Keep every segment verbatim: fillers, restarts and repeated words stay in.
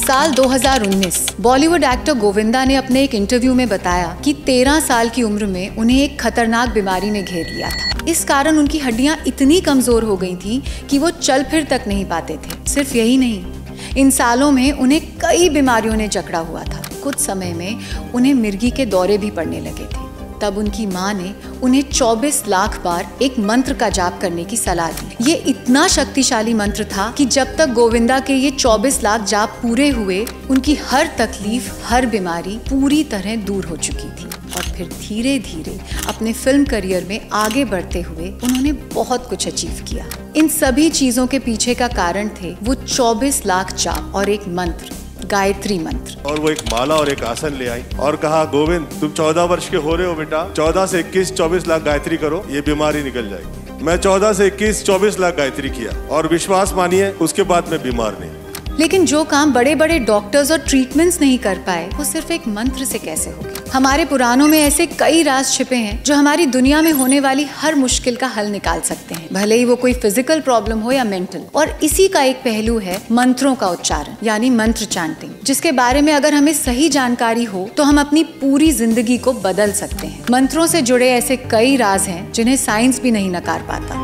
साल दो हज़ार उन्नीस बॉलीवुड एक्टर गोविंदा ने अपने एक इंटरव्यू में बताया कि तेरह साल की उम्र में उन्हें एक खतरनाक बीमारी ने घेर लिया था। इस कारण उनकी हड्डियां इतनी कमजोर हो गई थी कि वो चल फिर तक नहीं पाते थे। सिर्फ यही नहीं, इन सालों में उन्हें कई बीमारियों ने जकड़ा हुआ था। कुछ समय में उन्हें मिर्गी के दौरे भी पड़ने लगे थे। तब उनकी माँ ने उन्हें चौबीस लाख बार एक मंत्र का जाप करने की सलाह दी। ये इतना शक्तिशाली मंत्र था कि जब तक गोविंदा के ये चौबीस लाख जाप पूरे हुए, उनकी हर तकलीफ, हर बीमारी पूरी तरह दूर हो चुकी थी। और फिर धीरे धीरे अपने फिल्म करियर में आगे बढ़ते हुए उन्होंने बहुत कुछ अचीव किया। इन सभी चीजों के पीछे का कारण थे वो चौबीस लाख जाप और एक मंत्र, गायत्री मंत्र। और वो एक माला और एक आसन ले आई और कहा, गोविंद तुम चौदह वर्ष के हो रहे हो बेटा, चौदह से इक्कीस चौबीस लाख गायत्री करो, ये बीमारी निकल जाएगी। मैं चौदह से इक्कीस चौबीस लाख गायत्री किया और विश्वास मानिए उसके बाद मैं बीमार नहीं। लेकिन जो काम बड़े बड़े डॉक्टर्स और ट्रीटमेंट्स नहीं कर पाए, वो सिर्फ एक मंत्र से कैसे हो गया? हमारे पुराणों में ऐसे कई राज छिपे हैं जो हमारी दुनिया में होने वाली हर मुश्किल का हल निकाल सकते हैं, भले ही वो कोई फिजिकल प्रॉब्लम हो या मेंटल। और इसी का एक पहलू है मंत्रों का उच्चारण, यानी मंत्र चैंटिंग, जिसके बारे में अगर हमें सही जानकारी हो तो हम अपनी पूरी जिंदगी को बदल सकते हैं। मंत्रों से जुड़े ऐसे कई राज हैं जिन्हें साइंस भी नहीं नकार पाता।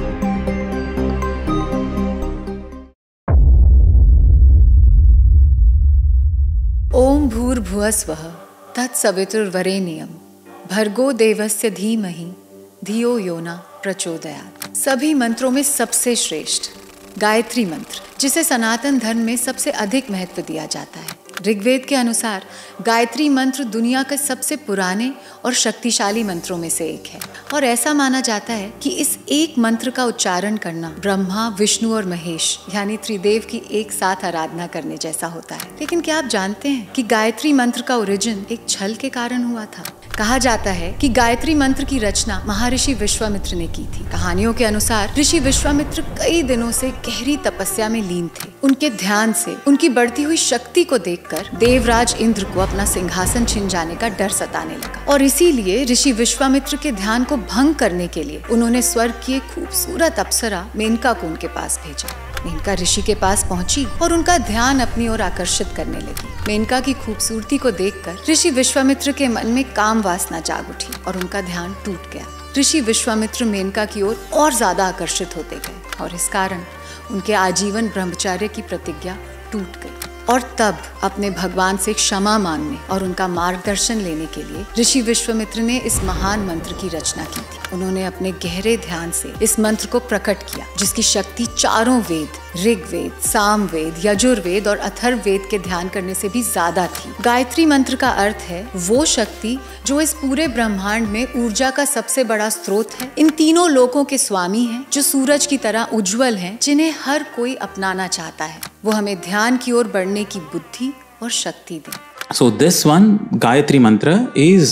ओम भूर्भुवस्वः तत्सवितुर्वरेण्यं भर्गो देवस्य धीमहि धियो यो न प्रचोदयात्। सभी मंत्रों में सबसे श्रेष्ठ गायत्री मंत्र, जिसे सनातन धर्म में सबसे अधिक महत्व दिया जाता है। ऋग्वेद के अनुसार गायत्री मंत्र दुनिया के सबसे पुराने और शक्तिशाली मंत्रों में से एक है और ऐसा माना जाता है कि इस एक मंत्र का उच्चारण करना ब्रह्मा, विष्णु और महेश यानी त्रिदेव की एक साथ आराधना करने जैसा होता है। लेकिन क्या आप जानते हैं कि गायत्री मंत्र का ओरिजिन एक छल के कारण हुआ था? कहा जाता है कि गायत्री मंत्र की रचना महर्षि विश्वामित्र ने की थी। कहानियों के अनुसार ऋषि विश्वामित्र कई दिनों से गहरी तपस्या में लीन थे। उनके ध्यान से उनकी बढ़ती हुई शक्ति को देखकर देवराज इंद्र को अपना सिंहासन छिन जाने का डर सताने लगा और इसीलिए ऋषि विश्वामित्र के ध्यान को भंग करने के लिए उन्होंने स्वर्ग की एक खूबसूरत अप्सरा मेनका को उनके पास भेजा। मेनका ऋषि के पास पहुंची और उनका ध्यान अपनी ओर आकर्षित करने लगी। मेनका की खूबसूरती को देखकर ऋषि विश्वामित्र के मन में काम वासना जाग उठी और उनका ध्यान टूट गया। ऋषि विश्वामित्र मेनका की ओर और ज्यादा आकर्षित होते गए और इस कारण उनके आजीवन ब्रह्मचर्य की प्रतिज्ञा टूट गई। और तब अपने भगवान से क्षमा मांगने और उनका मार्गदर्शन लेने के लिए ऋषि विश्वामित्र ने इस महान मंत्र की रचना की थी। उन्होंने अपने गहरे ध्यान से इस मंत्र को प्रकट किया, जिसकी शक्ति चारों वेद, ऋग्वेद, सामवेद, यजुर्वेद और अथर्ववेद के ध्यान करने से भी ज्यादा थी। गायत्री मंत्र का अर्थ है वो शक्ति जो इस पूरे ब्रह्मांड में ऊर्जा का सबसे बड़ा स्रोत है, इन तीनों लोकों के स्वामी हैं, जो सूरज की तरह उज्जवल हैं, जिन्हें हर कोई अपनाना चाहता है। वो हमें ध्यान की ओर बढ़ने की बुद्धि और शक्ति दे। So this one Gayatri mantra is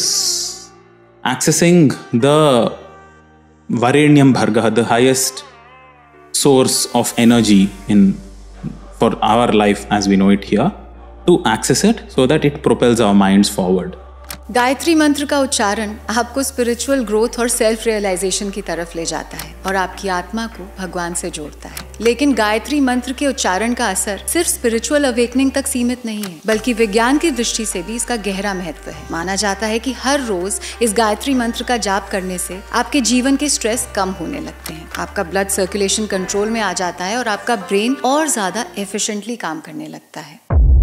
accessing the Varenyam Bhargaha, the highest source of energy in for our life as we know it here, to access it so that it propels our minds forward. Gayatri मंत्र का उच्चारण आपको spiritual growth और self realisation की तरफ ले जाता है और आपकी आत्मा को भगवान से जोड़ता है। लेकिन गायत्री मंत्र के उच्चारण का असर सिर्फ स्पिरिचुअल अवेकनिंग तक सीमित नहीं है, बल्कि विज्ञान की दृष्टि से भी इसका गहरा महत्व है। माना जाता है कि हर रोज इस गायत्री मंत्र का जाप करने से आपके जीवन के स्ट्रेस कम होने लगते हैं, आपका ब्लड सर्कुलेशन कंट्रोल में आ जाता है और आपका ब्रेन और ज्यादा एफिशिएंटली काम करने लगता है।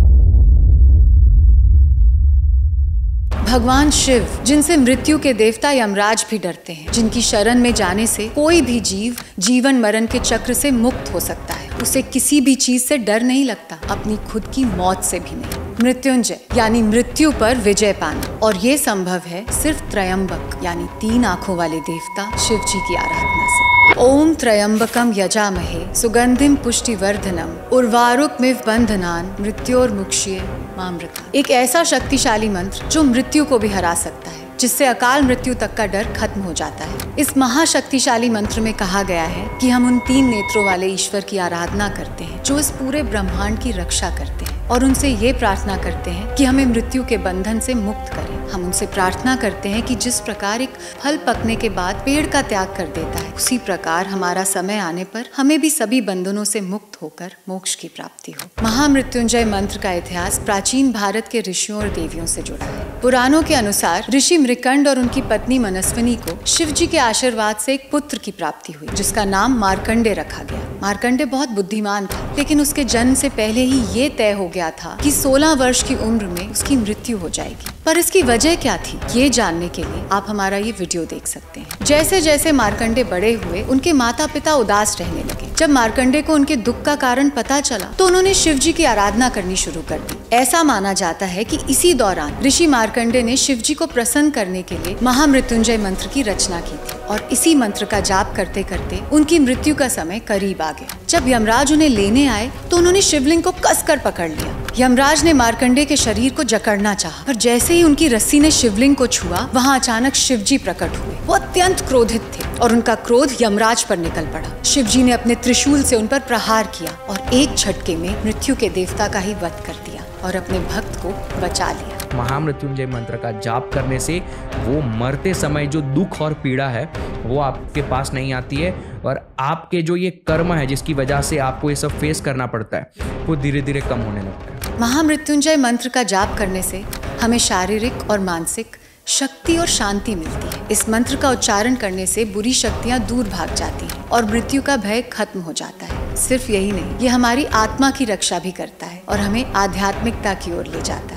भगवान शिव, जिनसे मृत्यु के देवता यमराज भी डरते हैं, जिनकी शरण में जाने से कोई भी जीव जीवन मरण के चक्र से मुक्त हो सकता है, उसे किसी भी चीज से डर नहीं लगता, अपनी खुद की मौत से भी नहीं। मृत्युंजय यानी मृत्यु पर विजय पाना, और ये संभव है सिर्फ त्रयंबक यानी तीन आंखों वाले देवता शिव जी की आराधना से। ओम त्रयंबकम यजामहे सुगंधिम पुष्टिवर्धनम उर्वारुकमिव बंधनान मृत्योर्मुक्षीय मामृता। एक ऐसा शक्तिशाली मंत्र जो मृत्यु को भी हरा सकता है, जिससे अकाल मृत्यु तक का डर खत्म हो जाता है। इस महाशक्तिशाली मंत्र में कहा गया है कि हम उन तीन नेत्रों वाले ईश्वर की आराधना करते हैं जो इस पूरे ब्रह्मांड की रक्षा करते हैं, और उनसे ये प्रार्थना करते हैं कि हमें मृत्यु के बंधन से मुक्त करें। हम उनसे प्रार्थना करते हैं कि जिस प्रकार एक फल पकने के बाद पेड़ का त्याग कर देता है, उसी प्रकार हमारा समय आने पर हमें भी सभी बंधनों से मुक्त होकर मोक्ष की प्राप्ति हो। महामृत्युंजय मंत्र का इतिहास प्राचीन भारत के ऋषियों और देवियों से जुड़ा है। पुराणों के अनुसार ऋषि मृकंड और उनकी पत्नी मनस्विनी को शिव जी के आशीर्वाद से एक पुत्र की प्राप्ति हुई, जिसका नाम मार्कंडे रखा गया। मार्कंडे बहुत बुद्धिमान था, लेकिन उसके जन्म से पहले ही ये तय हो गया था कि सोलह वर्ष की उम्र में उसकी मृत्यु हो जाएगी। पर इसकी वजह क्या थी, ये जानने के लिए आप हमारा ये वीडियो देख सकते हैं। जैसे जैसे मार्कंडे बड़े हुए, उनके माता पिता उदास रहने लगे। जब मार्कंडे को उनके दुख का कारण पता चला तो उन्होंने शिव जी की आराधना करनी शुरू कर दी। ऐसा माना जाता है कि इसी दौरान ऋषि मार्कंडे ने शिव जी को प्रसन्न करने के लिए महामृत्युंजय मंत्र की रचना की थी, और इसी मंत्र का जाप करते करते उनकी मृत्यु का समय करीब आ गया। जब यमराज उन्हें लेने आए तो उन्होंने शिवलिंग को कसकर पकड़ लिया। यमराज ने मार्कंडे के शरीर को जकड़ना चाहा, पर जैसे ही उनकी रस्सी ने शिवलिंग को छुआ, वहाँ अचानक शिव जी प्रकट हुए। वो अत्यंत क्रोधित थे और उनका क्रोध यमराज पर निकल पड़ा। शिव जी ने अपने त्रिशूल से उन पर प्रहार किया और एक झटके में मृत्यु के देवता का ही वध कर दिया और अपने भक्त को बचा लिया। महामृत्युंजय मंत्र का जाप करने से वो मरते समय जो दुख और पीड़ा है वो आपके पास नहीं आती है, और आपके जो ये कर्म है जिसकी वजह से आपको ये सब फेस करना पड़ता है वो धीरे धीरे कम होने लगता है। महामृत्युंजय मंत्र का जाप करने से हमें शारीरिक और मानसिक शक्ति और शांति मिलती है। इस मंत्र का उच्चारण करने से बुरी शक्तियां दूर भाग जाती हैं और मृत्यु का भय खत्म हो जाता है। सिर्फ यही नहीं, ये हमारी आत्मा की रक्षा भी करता है और हमें आध्यात्मिकता की ओर ले जाता है।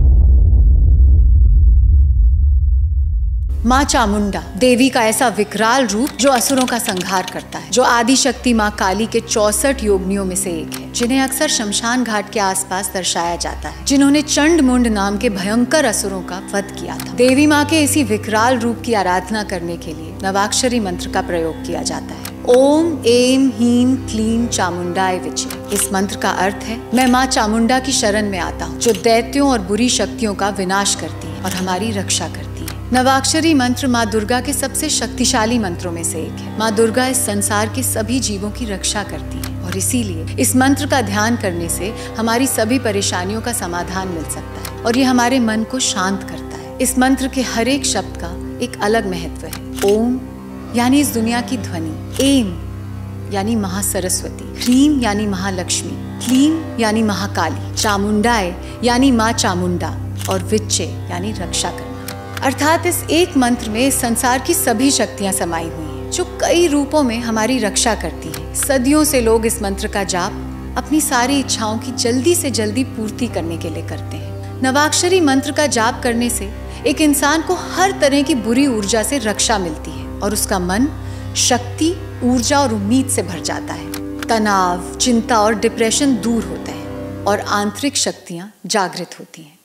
माँ चामुंडा देवी का ऐसा विकराल रूप जो असुरों का संहार करता है, जो आदि शक्ति माँ काली के चौसठ योगिनियों में से एक है, जिन्हें अक्सर शमशान घाट के आसपास दर्शाया जाता है, जिन्होंने चंड मुंड नाम के भयंकर असुरों का वध किया था। देवी माँ के इसी विकराल रूप की आराधना करने के लिए नवाक्षरी मंत्र का प्रयोग किया जाता है। ओम एम हीम क्लीम चामुंडाय विचे। इस मंत्र का अर्थ है, मैं माँ चामुंडा की शरण में आता हूँ, जो दैत्यों और बुरी शक्तियों का विनाश करती है और हमारी रक्षा करती है। नवाक्षरी मंत्र माँ दुर्गा के सबसे शक्तिशाली मंत्रों में से एक है। माँ दुर्गा इस संसार के सभी जीवों की रक्षा करती है और इसीलिए इस मंत्र का ध्यान करने से हमारी सभी परेशानियों का समाधान मिल सकता है और ये हमारे मन को शांत करता है। इस मंत्र के हर एक शब्द का एक अलग महत्व है। ओम यानी इस दुनिया की ध्वनि, एम यानी महासरस्वती, ह्रीम यानी महालक्ष्मी, क्लीम यानी महाकाली, चामुंडाय यानी माँ चामुंडा और विच्चे यानी रक्षा करना। अर्थात इस एक मंत्र में इस संसार की सभी शक्तियां समाई हुई हैं, जो कई रूपों में हमारी रक्षा करती हैं। सदियों से लोग इस मंत्र का जाप अपनी सारी इच्छाओं की जल्दी से जल्दी पूर्ति करने के लिए करते हैं। नवाक्षरी मंत्र का जाप करने से एक इंसान को हर तरह की बुरी ऊर्जा से रक्षा मिलती है और उसका मन शक्ति, ऊर्जा और उम्मीद से भर जाता है। तनाव, चिंता और डिप्रेशन दूर होते हैं और आंतरिक शक्तियां जागृत होती हैं।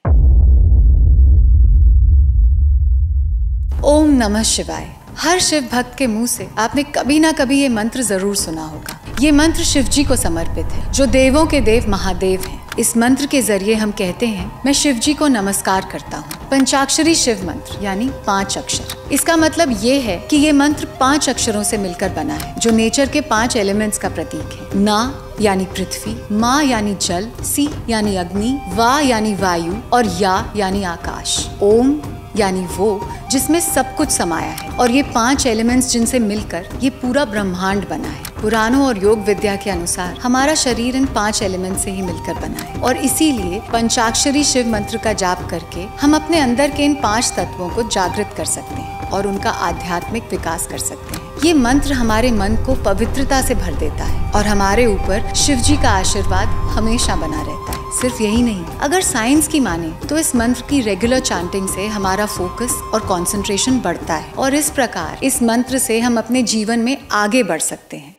ओम नमः शिवाय। हर शिव भक्त के मुंह से आपने कभी ना कभी ये मंत्र जरूर सुना होगा। ये मंत्र शिव जी को समर्पित है, जो देवों के देव महादेव हैं। इस मंत्र के जरिए हम कहते हैं, मैं शिव जी को नमस्कार करता हूँ। पंचाक्षरी शिव मंत्र यानी पांच अक्षर। इसका मतलब ये है कि ये मंत्र पांच अक्षरों से मिलकर बना है, जो नेचर के पांच एलिमेंट्स का प्रतीक है। ना यानी पृथ्वी, मा यानी जल, सी यानी अग्नि, वा यानी वायु और या यानी आकाश। ओम यानी वो जिसमें सब कुछ समाया है, और ये पांच एलिमेंट्स जिनसे मिलकर ये पूरा ब्रह्मांड बना है। पुराणों और योग विद्या के अनुसार हमारा शरीर इन पांच एलिमेंट से ही मिलकर बना है, और इसीलिए पंचाक्षरी शिव मंत्र का जाप करके हम अपने अंदर के इन पांच तत्वों को जागृत कर सकते हैं और उनका आध्यात्मिक विकास कर सकते हैं। ये मंत्र हमारे मन को पवित्रता से भर देता है और हमारे ऊपर शिव जी का आशीर्वाद हमेशा बना रहता है। सिर्फ यही नहीं, अगर साइंस की माने तो इस मंत्र की रेगुलर चांटिंग से हमारा फोकस और कंसंट्रेशन बढ़ता है और इस प्रकार इस मंत्र से हम अपने जीवन में आगे बढ़ सकते हैं।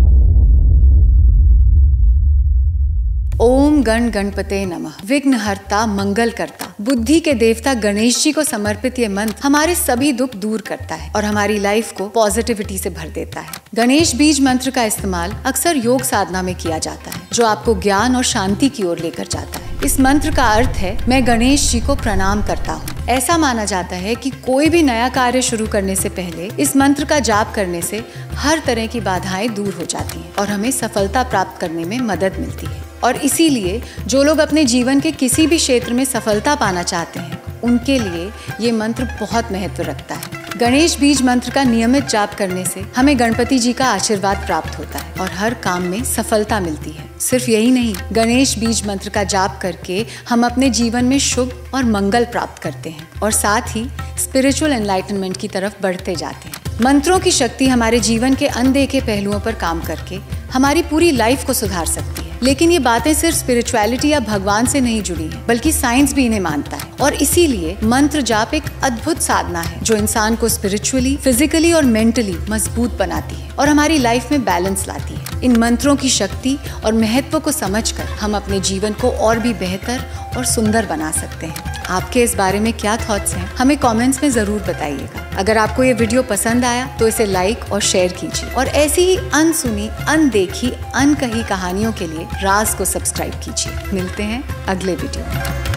ओम गण गणपते नमः। विघ्नहर्ता, मंगल करता, बुद्धि के देवता गणेश जी को समर्पित ये मंत्र हमारे सभी दुख दूर करता है और हमारी लाइफ को पॉजिटिविटी से भर देता है। गणेश बीज मंत्र का इस्तेमाल अक्सर योग साधना में किया जाता है, जो आपको ज्ञान और शांति की ओर लेकर जाता है। इस मंत्र का अर्थ है, मैं गणेश जी को प्रणाम करता हूँ। ऐसा माना जाता है कि कोई भी नया कार्य शुरू करने से पहले इस मंत्र का जाप करने से हर तरह की बाधाएं दूर हो जाती हैं और हमें सफलता प्राप्त करने में मदद मिलती है। और इसीलिए जो लोग अपने जीवन के किसी भी क्षेत्र में सफलता पाना चाहते हैं, उनके लिए ये मंत्र बहुत महत्व रखता है। गणेश बीज मंत्र का नियमित जाप करने से हमें गणपति जी का आशीर्वाद प्राप्त होता है और हर काम में सफलता मिलती है। सिर्फ यही नहीं, गणेश बीज मंत्र का जाप करके हम अपने जीवन में शुभ और मंगल प्राप्त करते हैं और साथ ही स्पिरिचुअल एनलाइटनमेंट की तरफ बढ़ते जाते हैं। मंत्रों की शक्ति हमारे जीवन के अनदेखे पहलुओं पर काम करके हमारी पूरी लाइफ को सुधार सकती है। लेकिन ये बातें सिर्फ स्पिरिचुअलिटी या भगवान से नहीं जुड़ी हैं, बल्कि साइंस भी इन्हें मानता है और इसीलिए मंत्र जाप एक अद्भुत साधना है जो इंसान को स्पिरिचुअली, फिजिकली और मेंटली मजबूत बनाती है और हमारी लाइफ में बैलेंस लाती है। इन मंत्रों की शक्ति और महत्व को समझकर हम अपने जीवन को और भी बेहतर और सुंदर बना सकते हैं। आपके इस बारे में क्या थॉट्स हैं, हमें कमेंट्स में जरूर बताइएगा। अगर आपको ये वीडियो पसंद आया तो इसे लाइक और शेयर कीजिए और ऐसी ही अनसुनी, अनदेखी, अनकही कहानियों के लिए राज को सब्सक्राइब कीजिए। मिलते हैं अगले वीडियो में।